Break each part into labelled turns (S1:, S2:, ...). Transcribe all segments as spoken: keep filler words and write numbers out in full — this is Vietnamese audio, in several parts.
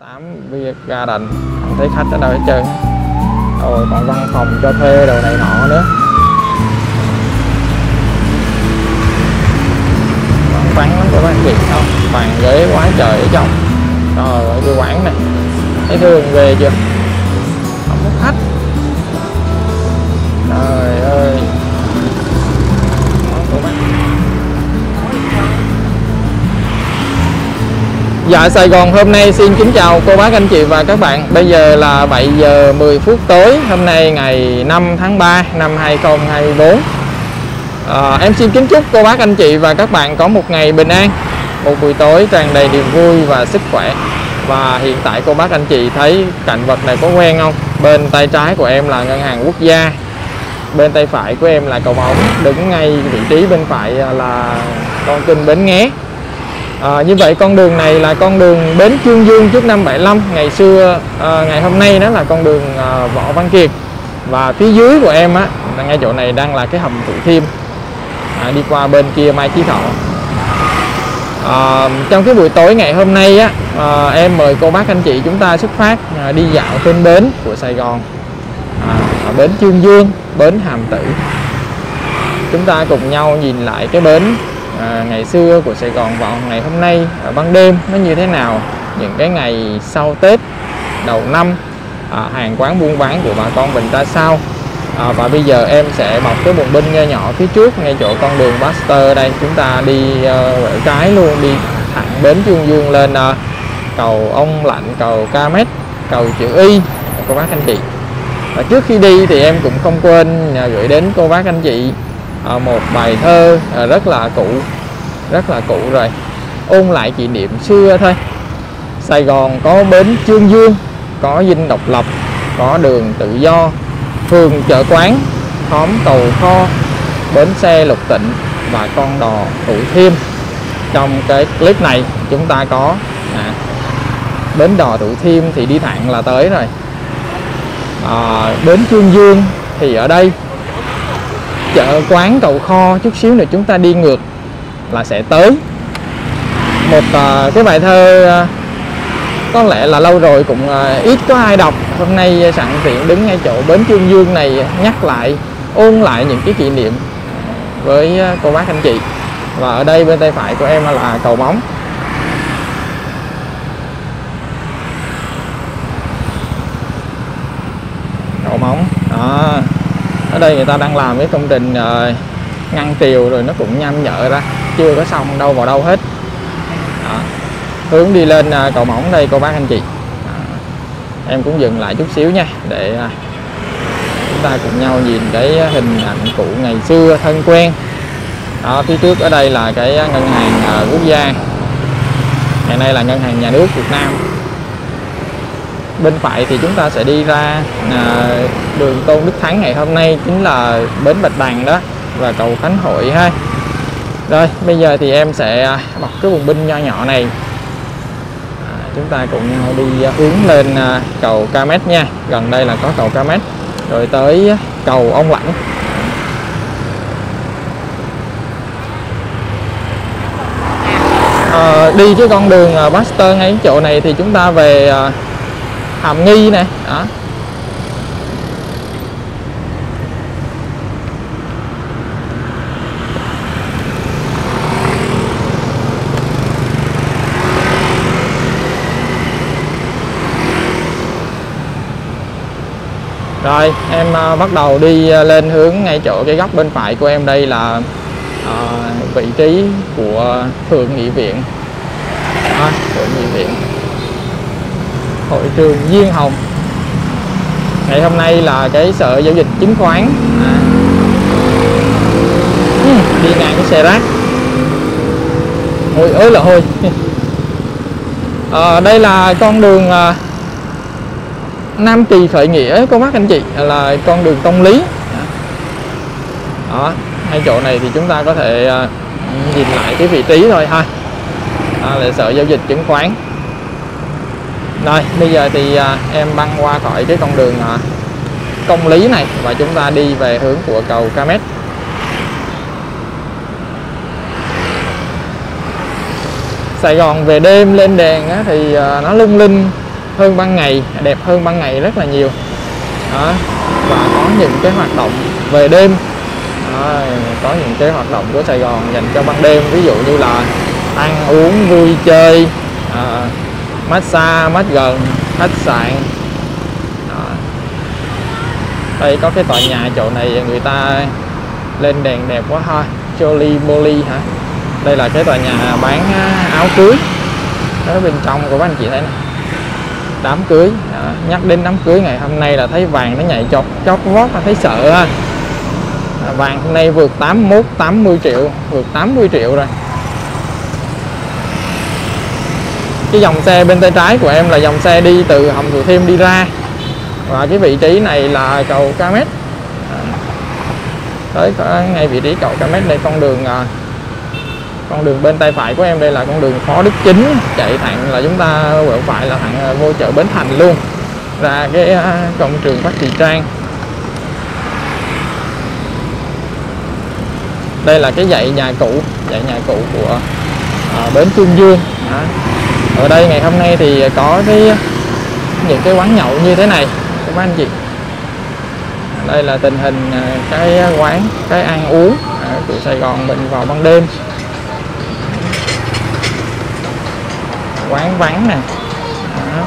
S1: tám Beer Garden, không thấy khách ở đâu hết trơn. Rồi còn văn phòng cho thuê đồ này nọ nữa. Vắng vắng lắm các bạn, việc không bàn ghế quá trời ở trong. Trời ơi cái quán này thấy thương về chưa, không có khách. Trời ơi đó, các bạn. Dạ Sài Gòn hôm nay xin kính chào cô bác anh chị và các bạn. Bây giờ là bảy giờ mười phút tối. Hôm nay ngày năm tháng ba năm hai không hai tư. à, Em xin kính chúc cô bác anh chị và các bạn có một ngày bình an, một buổi tối tràn đầy niềm vui và sức khỏe. Và hiện tại cô bác anh chị thấy cảnh vật này có quen không? Bên tay trái của em là Ngân hàng Quốc gia, bên tay phải của em là cầu Bóng. Đứng ngay vị trí bên phải là con kênh Bến Nghé. À, như vậy con đường này là con đường Bến Chương Dương trước năm bảy lăm. Ngày xưa, à, ngày hôm nay đó là con đường à, Võ Văn Kiệt. Và phía dưới của em á, ngay chỗ này đang là cái hầm Thủ Thiêm, à, đi qua bên kia Mai Chí Thọ. À, trong cái buổi tối ngày hôm nay á, à, em mời cô bác anh chị chúng ta xuất phát à, đi dạo trên bến của Sài Gòn, à, ở bến Chương Dương, bến Hàm Tử. Chúng ta cùng nhau nhìn lại cái bến à, ngày xưa của Sài Gòn vào ngày hôm nay ở ban đêm nó như thế nào, những cái ngày sau Tết đầu năm, à, hàng quán buôn bán của bà con mình ra sao. À, và bây giờ em sẽ bọc cái bùng binh nho nhỏ phía trước ngay chỗ con đường Baxter đây. Chúng ta đi uh, quẹo trái luôn, đi thẳng bến Chương Dương lên uh, cầu Ông Lạnh, cầu Ca Mét, cầu chữ Y cô bác anh chị. Và trước khi đi thì em cũng không quên uh, gửi đến cô bác anh chị uh, một bài thơ uh, rất là cũ, rất là cũ rồi, ôn lại kỷ niệm xưa thôi. Sài Gòn có bến Chương Dương, có dinh độc lập, có đường tự do, phường chợ quán, khóm cầu kho, bến xe Lục Tịnh và con đò Thủ Thiêm. Trong cái clip này chúng ta có à, bến đò Thủ Thiêm thì đi thẳng là tới rồi. à, Bến Chương Dương thì ở đây, chợ quán cầu kho chút xíu nữa chúng ta đi ngược là sẽ tới. Một à, cái bài thơ à, có lẽ là lâu rồi cũng uh, ít có ai đọc. Hôm nay sẵn tiện đứng ngay chỗ bến Chương Dương này nhắc lại, ôn lại những cái kỷ niệm với uh, cô bác anh chị. Và ở đây bên tay phải của em là cầu Bóng. Cầu Bóng đó. Ở đây người ta đang làm cái công trình uh, ngăn triều rồi nó cũng nhăm nhở ra, chưa có xong đâu vào đâu hết đó. Hướng đi lên uh, cầu Mỏng đây cô bác anh chị. à, Em cũng dừng lại chút xíu nha, để uh, chúng ta cùng nhau nhìn cái hình ảnh cũ ngày xưa thân quen đó. Phía trước ở đây là cái ngân hàng uh, quốc gia, ngày nay là ngân hàng nhà nước Việt Nam. Bên phải thì chúng ta sẽ đi ra uh, đường Tôn Đức Thắng, ngày hôm nay chính là bến Bạch Đằng đó, và cầu Khánh Hội ha. Rồi bây giờ thì em sẽ uh, bọc cái bùng binh nho nhỏ này. Chúng ta cùng đi hướng lên cầu Ca Mét nha. Gần đây là có cầu Ca Mét, rồi tới cầu Ông Lãnh. à, Đi cái con đường Baxter ngay chỗ này thì chúng ta về Hàm Nghi nè đó. Rồi em uh, bắt đầu đi uh, lên hướng ngay chỗ cái góc bên phải của em đây là uh, vị trí của Thượng nghị viện, à, Thượng nghị viện, hội trường Diên Hồng. Ngày hôm nay là cái sở giao dịch chứng khoán. à. uhm, Đi ngang cái xe rác, ôi ơi là hôi. à, Đây là con đường uh, Nam Kỳ khởi nghĩa cô bác anh chị, là con đường Công Lý đó. Ngay chỗ này thì chúng ta có thể uh, nhìn lại cái vị trí thôi ha. à, là sở giao dịch chứng khoán. Rồi bây giờ thì uh, em băng qua khỏi cái con đường uh, Công Lý này và chúng ta đi về hướng của cầu Ca Mét. Sài Gòn về đêm lên đèn á, thì uh, nó lung linh hơn ban ngày, đẹp hơn ban ngày rất là nhiều đó. Và có những cái hoạt động về đêm đó, có những cái hoạt động của Sài Gòn dành cho ban đêm, ví dụ như là ăn uống vui chơi, à, massage, mát gần, khách sạn đó. Đây có cái tòa nhà chỗ này người ta lên đèn đẹp quá ha, Jolly Bolly hả. Đây là cái tòa nhà bán áo cưới ở bên trong của các anh chị thấy này, đám cưới đó. Nhắc đến đám cưới ngày hôm nay là thấy vàng nó nhảy chót chót vót, là thấy sợ ha. À, vàng hôm nay vượt tám mươi mốt tám mươi triệu, vượt tám mươi triệu rồi. Cái dòng xe bên tay trái của em là dòng xe đi từ hầm Thủ Thiêm đi ra, và cái vị trí này là cầu Ca Mét. À, tới ngay vị trí cầu Ca Mét đây, con đường con đường bên tay phải của em đây là con đường Phó Đức Chính, chạy thẳng là chúng ta quẹo phải là thẳng vô chợ Bến Thành luôn, ra cái công trường Phát Thị Trang. Đây là cái dãy nhà cũ, dãy nhà cũ của à, bến Chương Dương. Đó. Ở đây ngày hôm nay thì có cái những cái quán nhậu như thế này các anh chị. Đây là tình hình cái quán, cái ăn uống của Sài Gòn mình vào ban đêm. Quán vắng nè. Đó.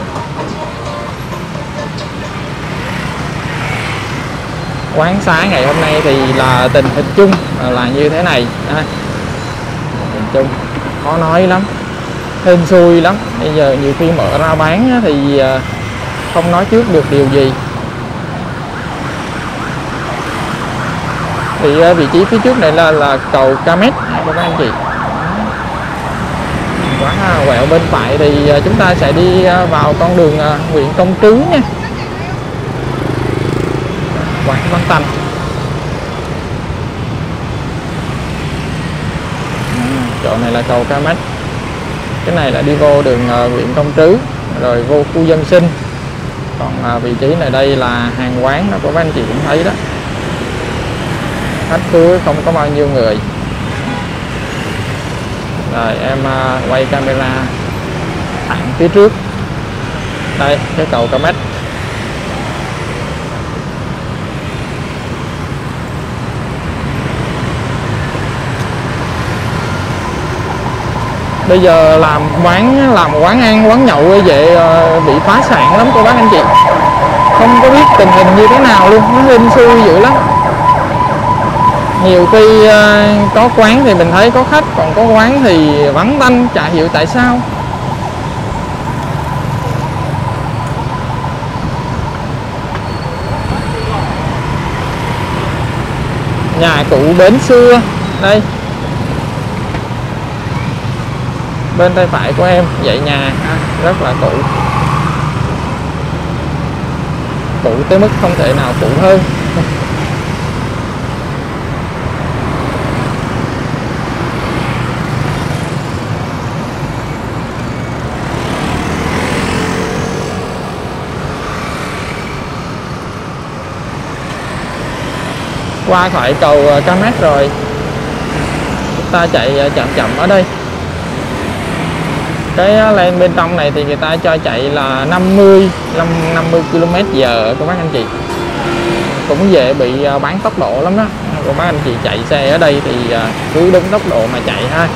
S1: Quán xá ngày hôm nay thì là tình hình chung là như thế này. Đó. Tình chung khó nói lắm, hên xui lắm. Bây giờ nhiều khi mở ra bán thì không nói trước được điều gì. Thì vị trí phía trước này là là cầu Ca Mét các anh chị. Quán quẹo bên phải thì chúng ta sẽ đi vào con đường Nguyễn Công Trứ nha. Quán Văn Tành. Chỗ này là cầu Ca Mét. Cái này là đi vô đường Nguyễn Công Trứ rồi vô khu dân sinh. Còn vị trí này đây là hàng quán đó, các anh chị cũng thấy đó. Khách khứa không có bao nhiêu người. Rồi em quay camera thẳng phía trước. Đây cái cầu Ca Mét. Bây giờ làm quán làm quán ăn, quán nhậu vậy bị phá sản lắm cô bác anh chị. Không có biết tình hình như thế nào luôn, nó hên xui dữ lắm. Nhiều khi có quán thì mình thấy có khách, còn có quán thì vắng tanh, chả hiểu tại sao. Nhà cũ bến xưa. Đây bên tay phải của em dãy nhà rất là cũ, cũ tới mức không thể nào cũ hơn. Qua khỏi cầu Ca Mét rồi, chúng ta chạy chậm chậm ở đây. Cái lên bên trong này thì người ta cho chạy là năm mươi ki lô mét giờ các bác anh chị. Cũng dễ bị bán tốc độ lắm đó. Các bác anh chị chạy xe ở đây thì cứ đúng tốc độ mà chạy ha.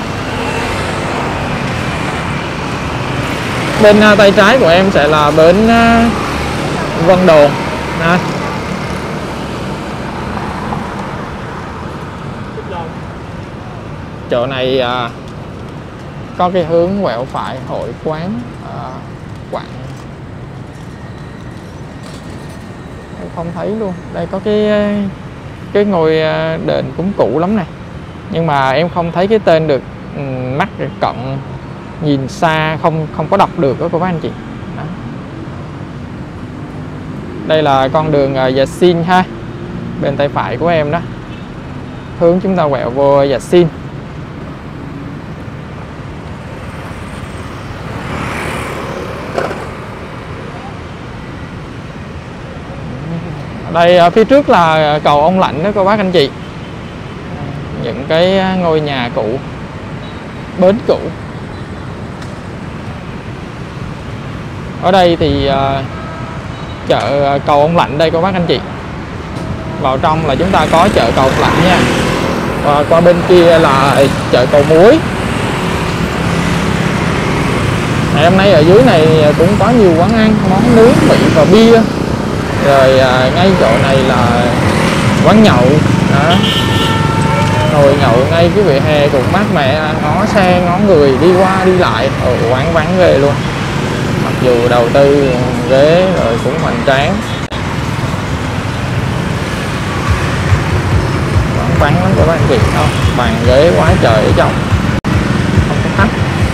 S1: Bên tay trái của em sẽ là bến Vân Đồn. Đó. Chỗ này à, có cái hướng quẹo phải Hội Quán à, Quảng. Em không thấy luôn. Đây có cái cái ngôi đền cũng cũ lắm này, nhưng mà em không thấy cái tên được. Mắt cận nhìn xa không không có đọc được đó cô bác anh chị. Đó. Đây là con đường Dạch Xin ha, bên tay phải của em đó, hướng chúng ta quẹo vô Dạch Xin. Đây phía trước là cầu Ông Lạnh đó cô bác anh chị. Những cái ngôi nhà cũ, bến cũ. Ở đây thì uh, chợ cầu Ông Lạnh đây cô bác anh chị. Vào trong là chúng ta có chợ cầu Ông Lạnh nha. Và qua bên kia là chợ cầu Muối. Ngày hôm nay ở dưới này cũng có nhiều quán ăn, món nướng, mì và bia. Rồi à, ngay chỗ này là quán nhậu đó. Ngồi nhậu ngay cái vỉa hè cũng mát mẻ, ngó xe ngó người đi qua đi lại. Ở quán vắng ghê luôn. Mặc dù đầu tư ghế rồi cũng hoành tráng, quán vắng lắm các bạn chị, không bàn ghế quá trời ở trong, không có khách.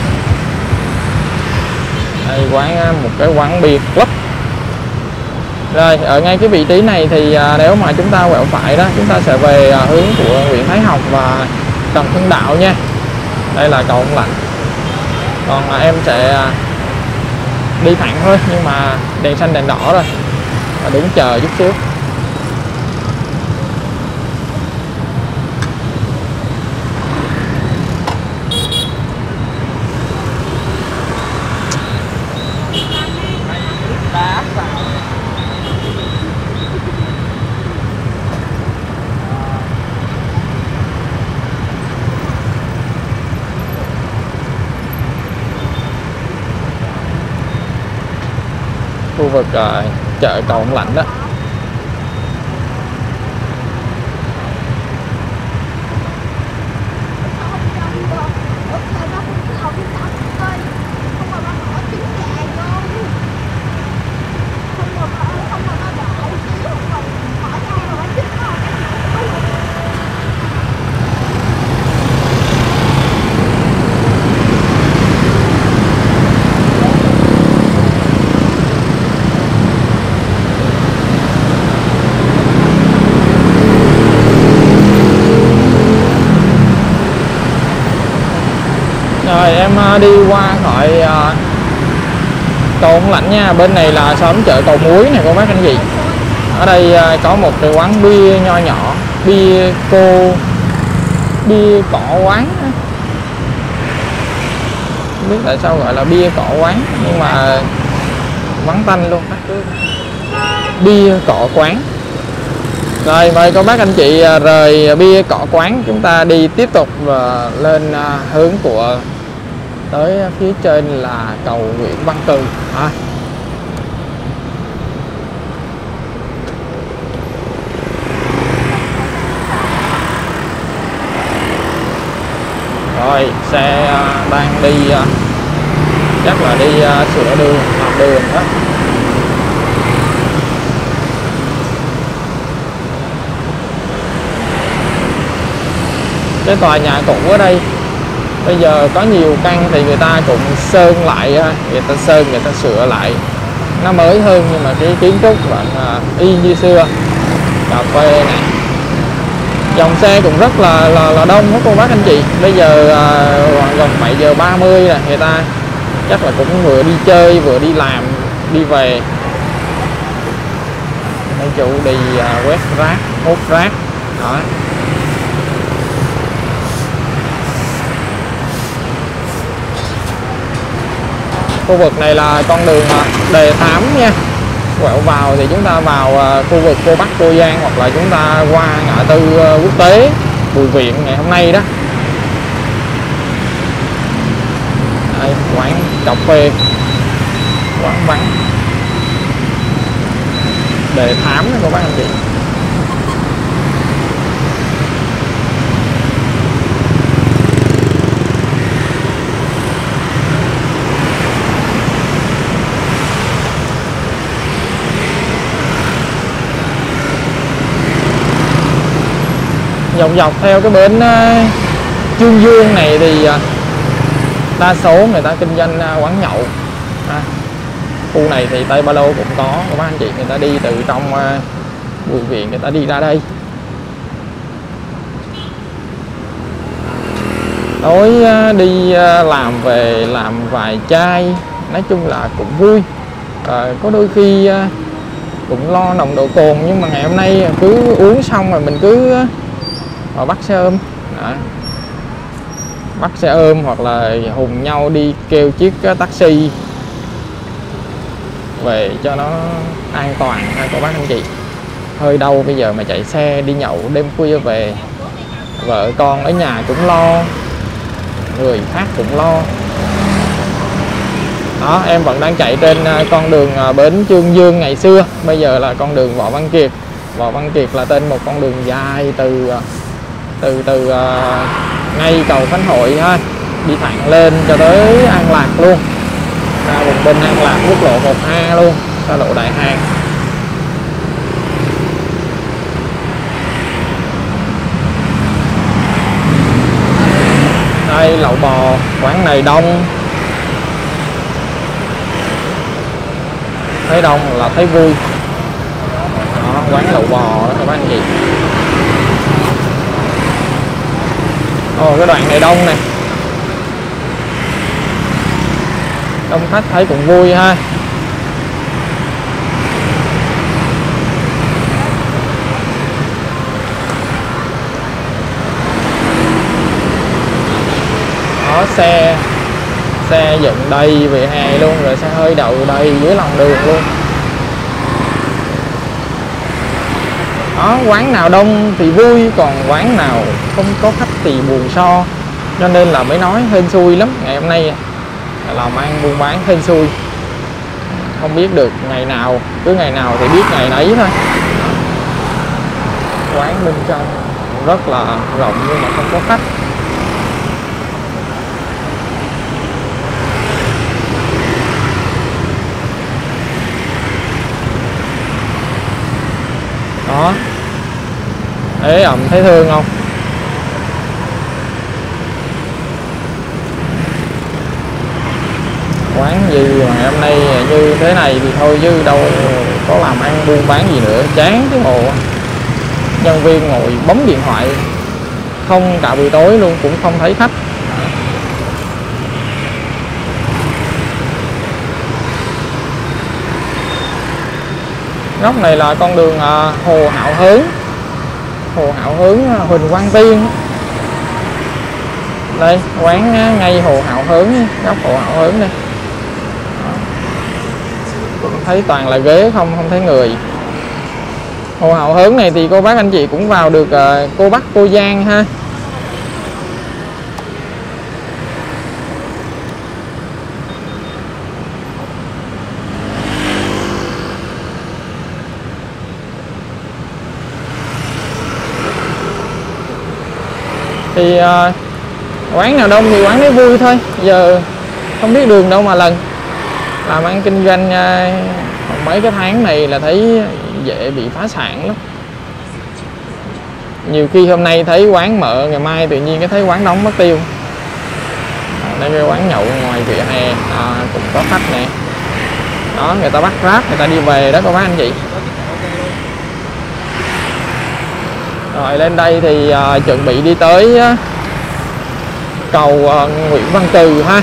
S1: Đây quán, một cái quán bia club. Rồi ở ngay cái vị trí này thì à, nếu mà chúng ta quẹo phải đó, chúng ta sẽ về à, hướng của Nguyễn Thái Học và Trần Hưng Đạo nha. Đây là cầu Ông Lạnh. Còn à, em sẽ à, đi thẳng thôi, nhưng mà đèn xanh đèn đỏ rồi, và đứng chờ chút xíu. Khu vực uh, chợ cầu Ông Lạnh đó. Rồi em đi qua khỏi uh, cầu Ông Lạnh nha. Bên này là xóm chợ cầu Muối này cô bác anh chị. Ở đây uh, có một cái quán bia nho nhỏ, bia cô, bia cỏ quán. Không biết tại sao gọi là bia cỏ quán, nhưng mà vắng tanh luôn. Bia cỏ quán. Rồi mời cô bác anh chị rời bia cỏ quán, chúng ta đi tiếp tục và lên uh, hướng của tới phía trên là cầu Nguyễn Văn Cừ à. Rồi xe uh, đang đi uh, chắc là đi uh, sửa đường, làm đường đó. Cái tòa nhà cũ ở đây bây giờ có nhiều căn thì người ta cũng sơn lại, người ta sơn, người ta sửa lại nó mới hơn, nhưng mà cái kiến trúc vẫn y như xưa. Cà phê này, dòng xe cũng rất là là, là đông đó cô bác anh chị. Bây giờ à, gần bảy giờ ba mươi là người ta chắc là cũng vừa đi chơi vừa đi làm đi về. Mấy chủ đi à, quét rác, hút rác đó. Khu vực này là con đường đề tám nha. Quẹo vào thì chúng ta vào khu vực cô Bắc Cô Giang, hoặc là chúng ta qua ngã tư quốc tế Bùi Viện ngày hôm nay đó. Đây, quán cà phê, quán vắng đề tám đó cô bác anh chị. Dọc dọc theo cái bến uh, Trương Dương này thì uh, đa số người ta kinh doanh uh, quán nhậu à. Khu này thì Tây Ba Lô cũng có các anh chị, người ta đi từ trong uh, Bùi Viện người ta đi ra đây. Tối uh, đi uh, làm về làm vài chai, nói chung là cũng vui. uh, Có đôi khi uh, cũng lo nồng độ cồn, nhưng mà ngày hôm nay cứ uống xong rồi mình cứ uh, mà bắt xe ôm đó. Bắt xe ôm hoặc là hùng nhau đi kêu chiếc taxi về cho nó an toàn ha cô bác anh chị. Hơi đâu bây giờ mà chạy xe đi nhậu đêm khuya về, vợ con ở nhà cũng lo, người khác cũng lo. Đó, em vẫn đang chạy trên con đường bến Chương Dương ngày xưa, bây giờ là con đường Võ Văn Kiệt. Võ Văn Kiệt là tên một con đường dài từ từ từ uh, ngay cầu Khánh Hội ha, đi thẳng lên cho tới An Lạc luôn, ra vùng bên An Lạc quốc lộ một A luôn, xa lộ Đại Hàng. Đây lẩu bò, quán này đông, thấy đông là thấy vui. Đó, quán lẩu bò đó các anh chị. Ồ, cái đoạn này đông nè, đông khách thấy cũng vui ha. Đó, xe xe dựng đầy vỉa hè luôn, rồi xe hơi đậu đầy dưới lòng đường luôn. Đó, quán nào đông thì vui, còn quán nào không có khách thì buồn so. Cho nên là mới nói hên xui lắm. Ngày hôm nay làm ăn buôn bán hên xui, không biết được ngày nào, cứ ngày nào thì biết ngày nấy thôi. Quán bên trong rất là rộng nhưng mà không có khách. Đó, ế ẩm thấy thương không? Quán gì mà ngày hôm nay như thế này thì thôi chứ đâu có làm ăn buôn bán gì nữa, chán cái bộ. Nhân viên ngồi bấm điện thoại không, cả buổi tối luôn cũng không thấy khách. Góc này là con đường Hồ Hạo Hướng, Hồ Hạo Hướng Huỳnh Quang Tiên. Đây quán ngay Hồ Hạo Hướng, góc Hồ Hạo Hướng đây. Cũng thấy toàn là ghế không, không thấy người. Hồ Hạo Hướng này thì cô bác anh chị cũng vào được cô Bắc, cô Giang ha. Thì uh, quán nào đông thì quán đấy vui thôi. Giờ không biết đường đâu mà lần. Làm ăn kinh doanh uh, mấy cái tháng này là thấy dễ bị phá sản lắm. Nhiều khi hôm nay thấy quán mở, ngày mai tự nhiên cái thấy quán đóng mất tiêu. Đây cái quán nhậu ngoài vỉa hè à, cũng có khách nè. Đó, người ta bắt Grab, người ta đi về đó các bác anh chị. Rồi lên đây thì uh, chuẩn bị đi tới uh, cầu uh, Nguyễn Văn Cừ ha.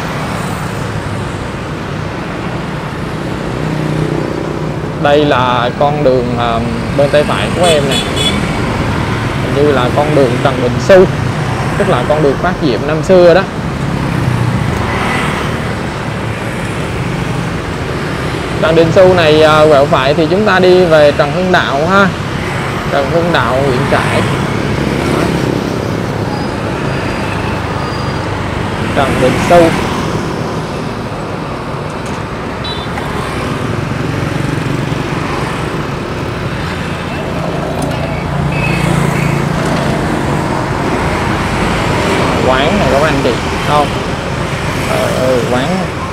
S1: Đây là con đường uh, bên tay phải của em nè, hình như là con đường Trần Bình Xu, tức là con đường Phát Diệm năm xưa đó. Trần Đình Xu này uh, quẹo phải thì chúng ta đi về Trần Hưng Đạo ha. Trần Hưng Đạo, Nguyễn Trãi. Trần Đình Xu. Quán này các anh chị không? Ờ, ừ, quán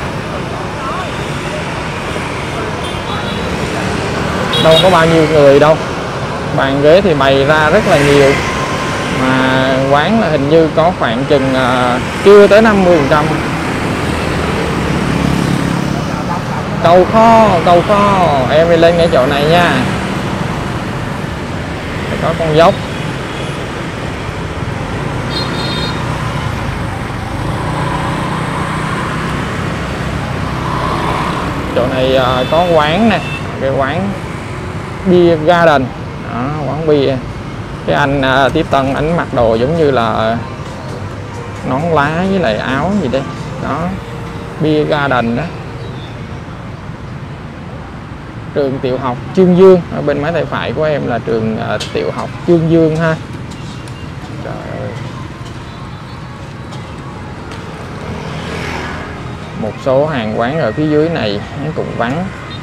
S1: đâu có bao nhiêu người đâu, bàn ghế thì bày ra rất là nhiều, mà quán là hình như có khoảng chừng uh, chưa tới năm mươi phần trăm. Cầu Kho, cầu Kho, em đi lên ngay chỗ này nha. Có con dốc. Chỗ này uh, có quán nè, cái quán Beer Garden. Đó, quán bia. Cái anh uh, tiếp tân ảnh mặc đồ giống như là nón lá với lại áo gì đây. Đó, Beer Garden đó. trường tiểu học Chương Dương. Ở bên máy tay phải của em là trường uh, tiểu học Chương Dương ha. Trời ơi. Một số hàng quán ở phía dưới này nó cũng vắng.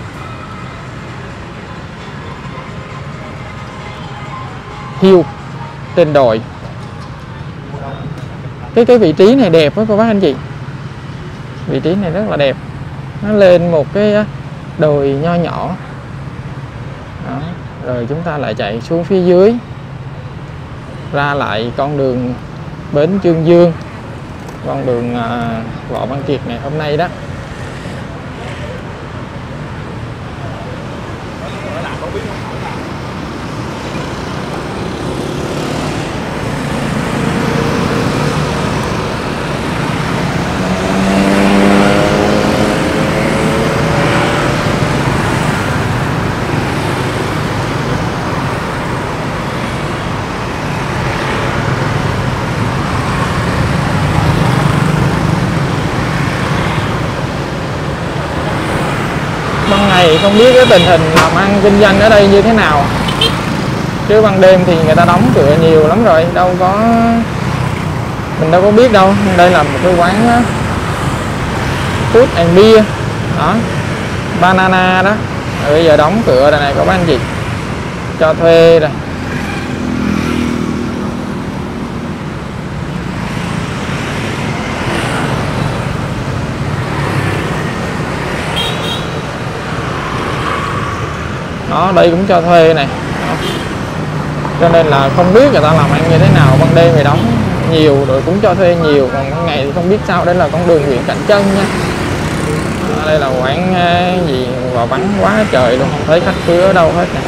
S1: Hill tên đồi. Cái cái vị trí này đẹp với cô bác anh chị. Vị trí này rất là đẹp. Nó lên một cái đồi nho nhỏ. Đó. Rồi chúng ta lại chạy xuống phía dưới, ra lại con đường bến Chương Dương, con đường uh, Võ Văn Kiệt ngày hôm nay đó. Ban ngày không biết cái tình hình làm ăn kinh doanh ở đây như thế nào, chứ ban đêm thì người ta đóng cửa nhiều lắm rồi, đâu có mình đâu có biết đâu. Đây là một cái quán food and beer đó, Banana đó. Rồi bây giờ đóng cửa đây này các anh chị, cho thuê rồi. Đó, đây cũng cho thuê này. Đó. Cho nên là không biết người ta làm ăn như thế nào, ban đêm thì đóng nhiều rồi cũng cho thuê nhiều, còn ban ngày thì không biết sao. Đây là con đường Nguyễn Cảnh Trân nha. Đó, đây là quán gì và vắng quá trời luôn, không thấy khách cứ ở đâu hết nè.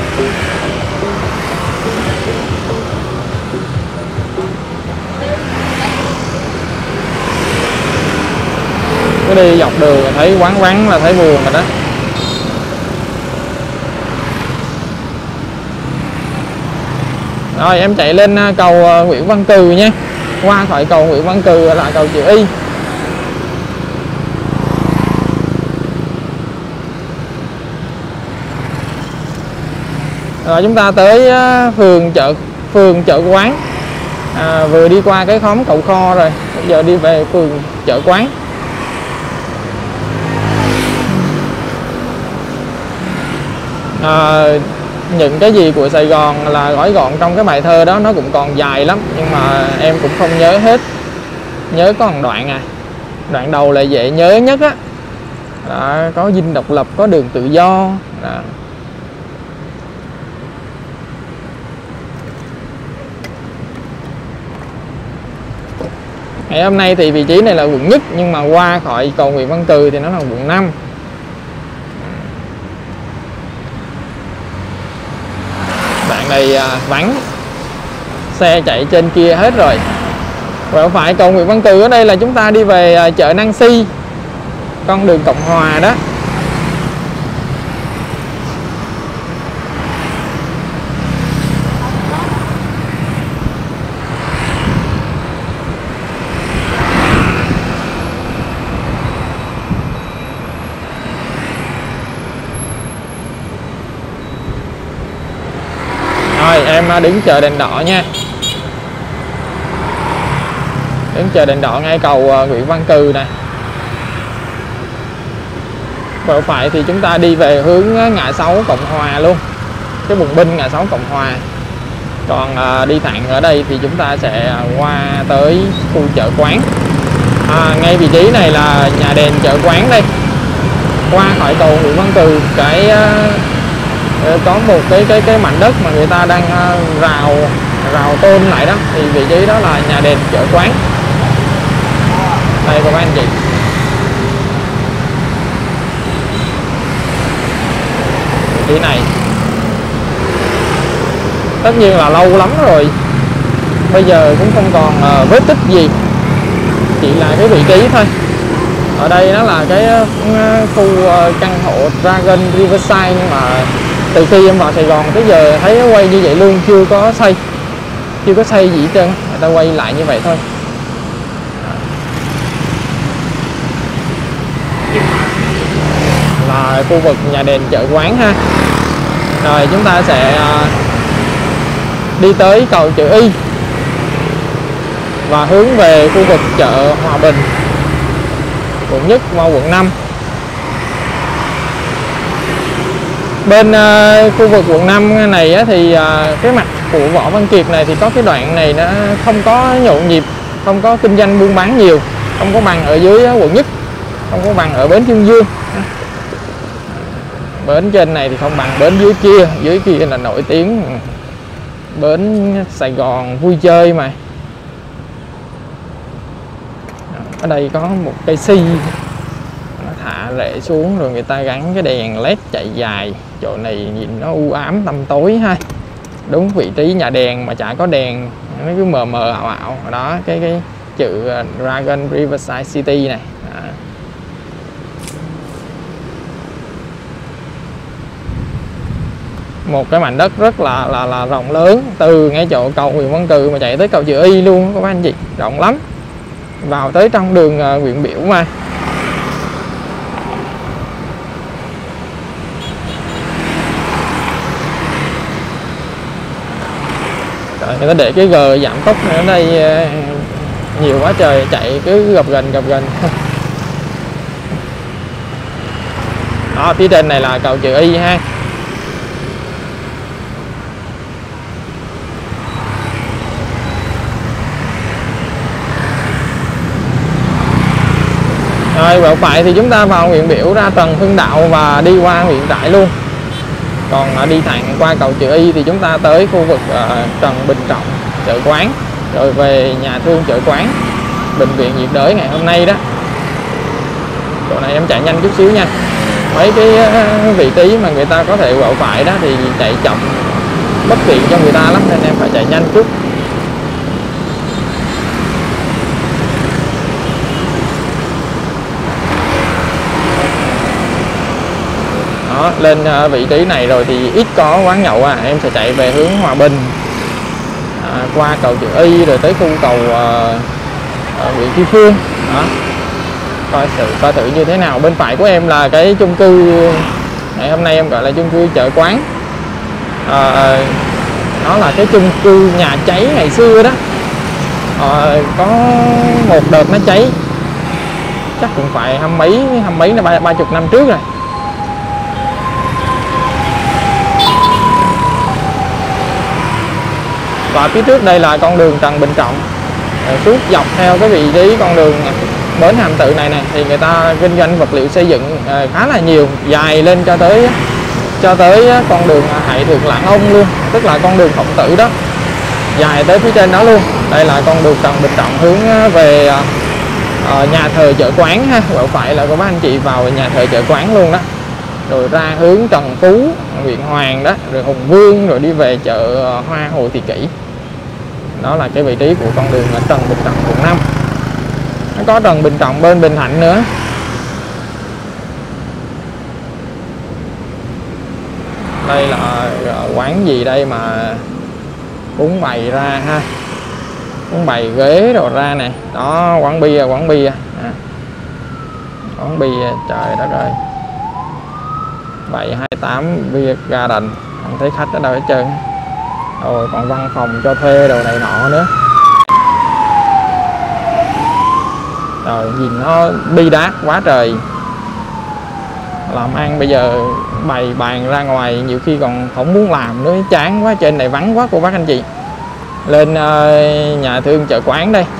S1: Cứ đi dọc đường thấy quán vắng là thấy buồn rồi đó. Rồi em chạy lên cầu Nguyễn Văn Cừ nha. Qua khỏi cầu Nguyễn Văn Cừ là cầu chữ Y. Rồi chúng ta tới phường chợ phường chợ Quán. À, vừa đi qua cái khóm Cầu Kho rồi, bây giờ đi về phường chợ Quán. À, những cái gì của Sài Gòn là gói gọn trong cái bài thơ đó, nó cũng còn dài lắm nhưng mà em cũng không nhớ hết. Nhớ có một đoạn à, đoạn đầu là dễ nhớ nhất á. Đó, có dinh độc lập, có đường tự do. Đó. Ngày hôm nay thì vị trí này là quận nhất, nhưng mà qua khỏi cầu Nguyễn Văn Cừ thì nó là quận năm. Đoạn này à, vắng, xe chạy trên kia hết rồi. Và phải cầu Nguyễn Văn Cừ ở đây là chúng ta đi về à, chợ Nancy, con đường Cộng Hòa đó. Rồi em đứng chờ đèn đỏ nha. Đứng chờ đèn đỏ ngay cầu Nguyễn Văn Cừ này. Và phải thì chúng ta đi về hướng ngã sáu Cộng Hòa luôn, cái bùng binh ngã sáu Cộng Hòa. Còn à, đi thẳng ở đây thì chúng ta sẽ qua tới khu chợ Quán. À, ngay vị trí này là nhà đèn chợ Quán đây. Qua khỏi cầu Nguyễn Văn Cừ cái có một cái cái cái mảnh đất mà người ta đang uh, rào rào tôn lại đó, thì vị trí đó là nhà đèn chợ Quán. Đây các anh chị, vị trí này tất nhiên là lâu lắm rồi, bây giờ cũng không còn uh, vết tích gì, chỉ là cái vị trí thôi. Ở đây nó là cái uh, khu uh, căn hộ Dragon Riverside, nhưng mà từ khi em vào Sài Gòn tới giờ thấy quay như vậy luôn, chưa có xây chưa có xây gì hết trơn, người ta quay lại như vậy thôi. là khu vực nhà đèn chợ quán ha. Rồi chúng ta sẽ đi tới cầu Chữ Y và hướng về khu vực chợ Hòa Bình, quận Nhất qua quận năm. Bên uh, khu vực quận năm này á, thì uh, cái mặt của Võ Văn Kiệt này thì có cái đoạn này nó không có nhộn nhịp, không có kinh doanh buôn bán nhiều, không có bằng ở dưới uh, quận Nhất, không có bằng ở bến Chương Dương. Bến trên này thì không bằng bến dưới kia, dưới kia là nổi tiếng bến Sài Gòn vui chơi mà. Ở đây có một cây xi nó thả rễ xuống, rồi người ta gắn cái đèn led chạy dài. Chỗ này nhìn nó u ám tăm tối ha. Đúng vị trí nhà đèn mà chả có đèn, nó cứ mờ mờ ảo ảo. Đó, cái cái chữ Dragon Riverside City này. Đó. Một cái mảnh đất rất là là là rộng lớn, từ ngay chỗ cầu Nguyễn Văn Cừ mà chạy tới cầu Chữ Y luôn các anh chị, rộng lắm. Vào tới trong đường uh, Nguyễn Biểu mà. Rồi, người ta để cái gờ giảm tốc ở đây uh, nhiều quá trời, chạy cứ gập gần gập gần. Đó, phía trên này là cầu Chữ Y ha. Rồi quẹo phải thì chúng ta vào Nguyễn Biểu ra Trần Hưng Đạo và đi qua Nguyễn Trãi luôn. Còn đi thẳng qua cầu Chữ Y thì chúng ta tới khu vực uh, Trần Bình Trọng, chợ quán, rồi về nhà thương chợ quán, bệnh viện nhiệt đới ngày hôm nay đó. Chỗ này em chạy nhanh chút xíu nha. Mấy cái uh, vị trí mà người ta có thể quẹo phải đó thì chạy chậm bất tiện cho người ta lắm, nên em phải chạy nhanh chút. Đó, lên vị trí này rồi thì ít có quán nhậu à. Em sẽ chạy về hướng Hòa Bình, à, qua cầu Chữ Y rồi tới khu cầu uh, Nguyễn Tri Phương. Đó, coi sự coi thử như thế nào. Bên phải của em là cái chung cư ngày hôm nay em gọi là chung cư chợ quán. À, nó là cái chung cư nhà cháy ngày xưa đó. À, có một đợt nó cháy chắc cũng phải hăm mấy hăm mấy là ba ba chục năm trước rồi. Và phía trước đây là con đường Trần Bình Trọng, suốt dọc theo cái vị trí con đường bến Hàm Tự này này thì người ta kinh doanh vật liệu xây dựng khá là nhiều, dài lên cho tới cho tới con đường Hải Thượng Lãng Ông luôn, tức là con đường Khổng Tử đó, dài tới phía trên đó luôn. Đây là con đường Trần Bình Trọng hướng về uh, nhà thờ chợ quán ha. Quẹo phải là có bác anh chị vào nhà thờ chợ quán luôn đó, rồi ra hướng Trần Phú, Nguyễn Hoàng đó, rồi Hùng Vương, rồi đi về chợ Hoa Hồ Thị Kỷ. Đó là cái vị trí của con đường ở Trần Bình Trọng quận năm. Nó có Trần Bình Trọng bên Bình Thạnh nữa. Đây là quán gì đây mà cũng bày ra ha, cũng bày ghế rồi ra nè. Đó, quán bia, quán bia à. Quán bia, trời đất ơi, bảy hai tám Beer Garden, không thấy khách ở đâu hết trơn. Rồi còn văn phòng cho thuê đồ này nọ nữa. Rồi nhìn nó bi đát quá trời. Làm ăn bây giờ bày bàn ra ngoài nhiều khi còn không muốn làm nữa, chán quá. Trên này vắng quá cô bác anh chị. Lên uh, nhà thương chợ quán đây.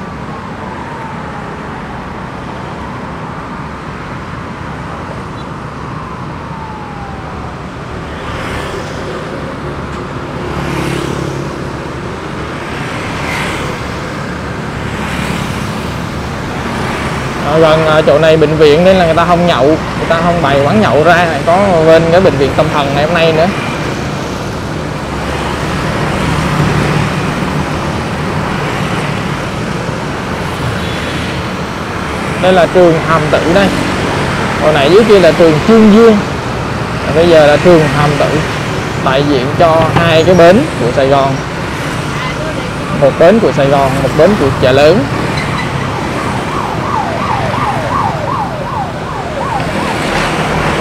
S1: Gần chỗ này bệnh viện nên là người ta không nhậu, người ta không bày quán nhậu ra. Có bên cái bệnh viện tâm thần ngày hôm nay nữa. Đây là trường Hàm Tử đây. Hồi nãy dưới kia là trường Chương Dương, bây giờ là trường Hàm Tử, đại diện cho hai cái bến của Sài Gòn. Một bến của Sài Gòn, một bến của chợ lớn.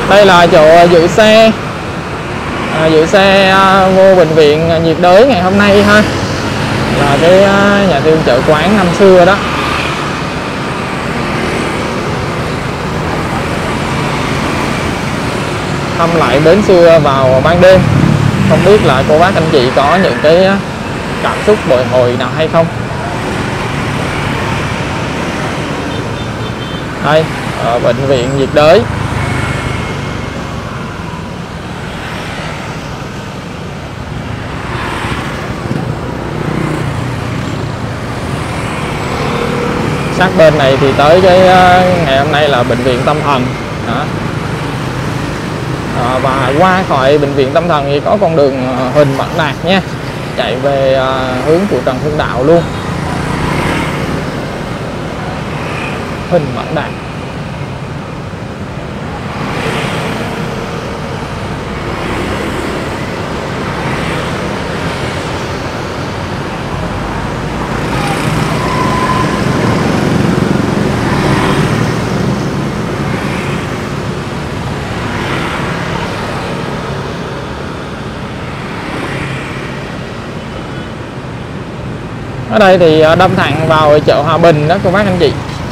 S1: Đây là chỗ giữ xe, à, giữ xe à, vô bệnh viện nhiệt đới ngày hôm nay ha, là cái à, nhà thương chợ quán năm xưa đó. Thăm lại bến xưa vào ban đêm, không biết là cô bác anh chị có những cái cảm xúc bồi hồi nào hay không. Đây, ở bệnh viện nhiệt đới. Sát bên này thì tới cái ngày hôm nay là bệnh viện tâm thần đó. À, và qua khỏi bệnh viện tâm thần thì có con đường Huỳnh Mẫn Đạt nha, chạy về à, hướng của Trần Hưng Đạo luôn. Huỳnh Mẫn Đạt. Ở đây thì đâm thẳng vào chợ Hòa Bình đó cô bác anh chị.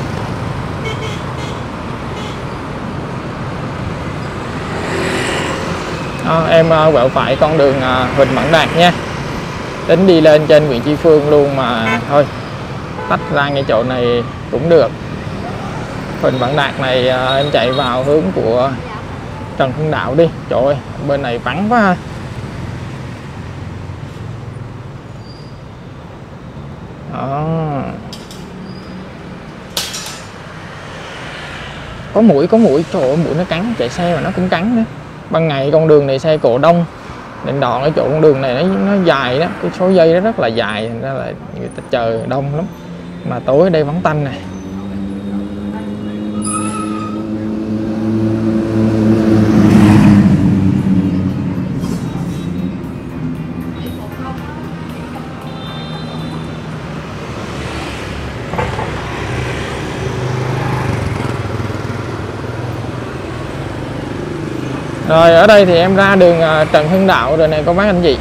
S1: Đó, em quẹo phải con đường Huỳnh Mẫn Đạt nha, tính đi lên trên Nguyễn Tri Phương luôn mà thôi tách ra ngay chỗ này cũng được. Huỳnh Mẫn Đạt này em chạy vào hướng của Trần Hưng Đạo đi. Trời ơi, bên này vắng quá ha. Đó. Có mũi, có mũi, trời ơi, mũi nó cắn, chạy xe mà nó cũng cắn nữa. Ban ngày con đường này xe cộ đông, đèn đòn ở chỗ con đường này nó, nó dài đó, cái số dây nó rất là dài, thành ra là người ta chờ đông lắm. Mà tối ở đây vắng tanh này. Rồi ở đây thì em ra đường Trần Hưng Đạo rồi này cô bác anh chị.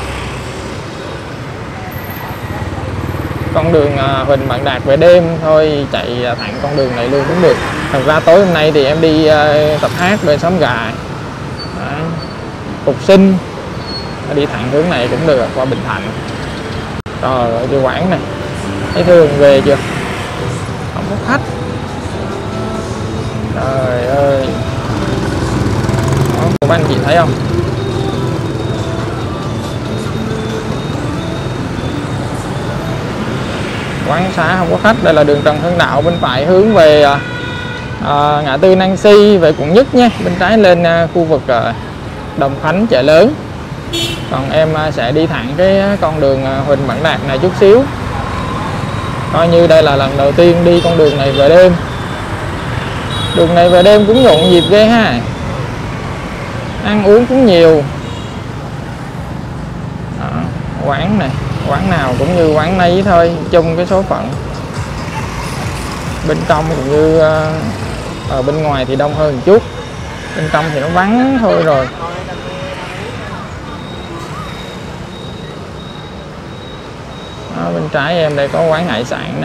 S1: Con đường Huỳnh Mẫn Đạt về đêm thôi chạy thẳng con đường này luôn cũng được. Thật ra tối hôm nay thì em đi tập hát bên xóm Gà. Đấy. Phục Sinh. Đi thẳng hướng này cũng được, qua Bình Thạnh. Rồi ở cái quán này. Thấy Thương về chưa? Không có khách. Trời ơi. Cô bác anh chị thấy không? Quán xá không có khách. Đây là đường Trần Hưng Đạo, bên phải hướng về à, ngã tư Nancy về quận Nhất nha, bên trái lên à, khu vực à, Đồng Khánh chợ lớn. Còn em à, sẽ đi thẳng cái con đường à, Huỳnh Mẫn Đạt này chút xíu. Coi như đây là lần đầu tiên đi con đường này về đêm. Đường này về đêm cũng nhộn nhịp ghê ha, ăn uống cũng nhiều. Đó, quán này, quán nào cũng như quán nấy thôi, chung cái số phận. Bên trong cũng như ở bên ngoài thì đông hơn một chút, bên trong thì nó vắng thôi rồi. Đó, bên trái em đây có quán hải sản nè.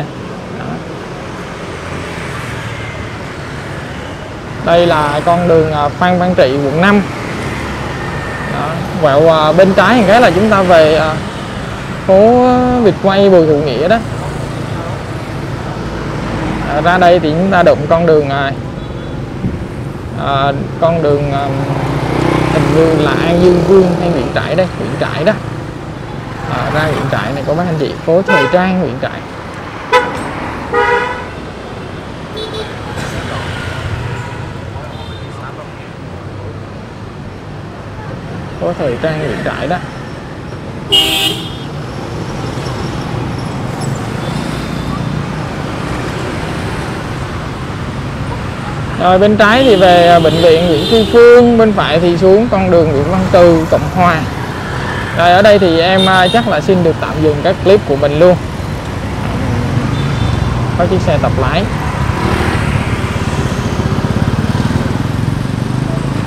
S1: Đây là con đường Phan Văn Trị quận năm. Đó, quẹo bên trái cái là chúng ta về phố Việt Quay Bùi Hữu Nghĩa đó. À, ra đây thì chúng ta đụng con đường à, con đường à, hình như là An Dương Vương hay Nguyễn Trãi đây, Nguyễn Trãi đó. À, ra Nguyễn Trãi này có bác anh chị, phố thời trang Nguyễn Trãi. Phố thời trang Nguyễn Trãi đó. Rồi bên trái thì về bệnh viện Nguyễn Tri Phương, bên phải thì xuống con đường Nguyễn Văn Từ, Cộng Hòa. Rồi ở đây thì em chắc là xin được tạm dừng các clip của mình luôn. Có chiếc xe tập lái.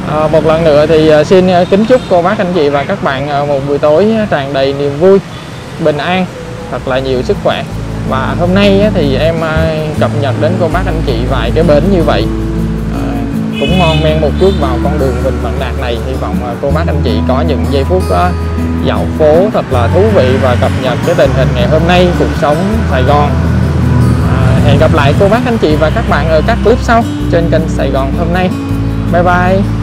S1: À, một lần nữa thì xin kính chúc cô bác anh chị và các bạn một buổi tối tràn đầy niềm vui, bình an, thật là nhiều sức khỏe. Và hôm nay thì em cập nhật đến cô bác anh chị vài cái bến như vậy, à, cũng mon men một chút vào con đường Huỳnh Văn Đạt này. Hy vọng cô bác anh chị có những giây phút dạo phố thật là thú vị và cập nhật cái tình hình ngày hôm nay, cuộc sống Sài Gòn. À, hẹn gặp lại cô bác anh chị và các bạn ở các clip sau trên kênh Sài Gòn hôm nay. Bye bye.